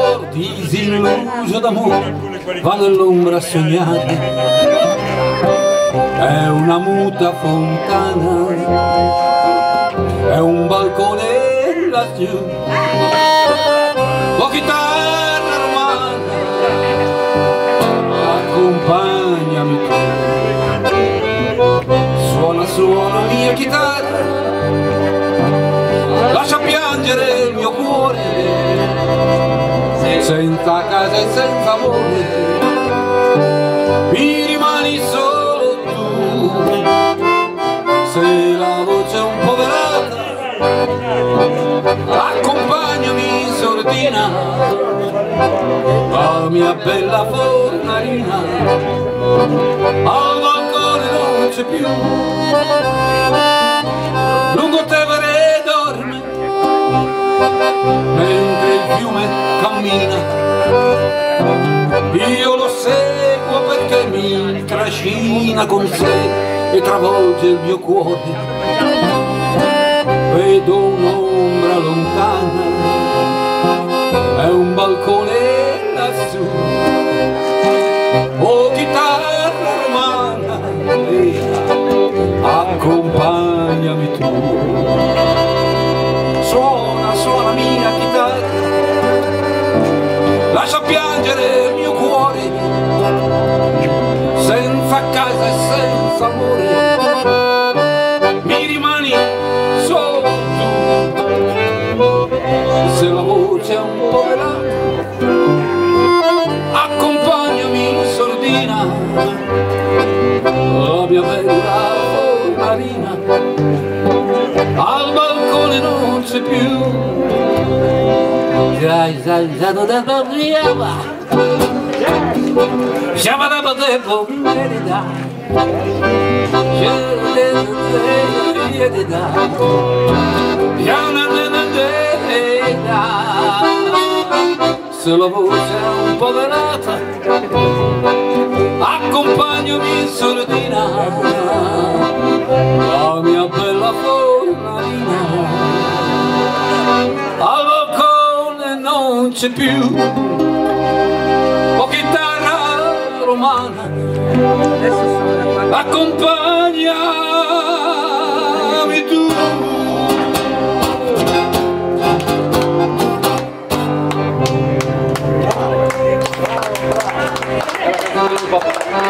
cuor disilluso d'amore va nell'ombra a sognare. È una muta fontana, è un balcone lassù, la chitarra romana, accompagnami tu. Suona, suona mia chitarra, lascia piangere il mio cuore, senza casa e senza amore, mi rimani solo tu. Se la voce è un po' velata, accompagnami sordina, la mia bella fornarina, al balcone non c'è più. Lungo Tevere dorme, mentre il fiume cammina, io lo seguo perché mi trascina con sé e travolge il mio cuore. Vedo un'ombra lontana, è un balcone lassù, oh chitarra romana, accompagnami tu. Suona, suona mia chitarra, lascia piangere il mio cuore, senza casa e senza amore, mi rimani solo tu. Se la voce è un po' velata, accompagnami sordina, la mia bella fornarina, al balcone non c'è più. Giai saltato da Barriava, siamo da Batepo, se la voce è un po' velata, accompagnami sordina, la mia bella fornarina, al balcone non c'è più. Oh chitarra romana, accompagnami tu.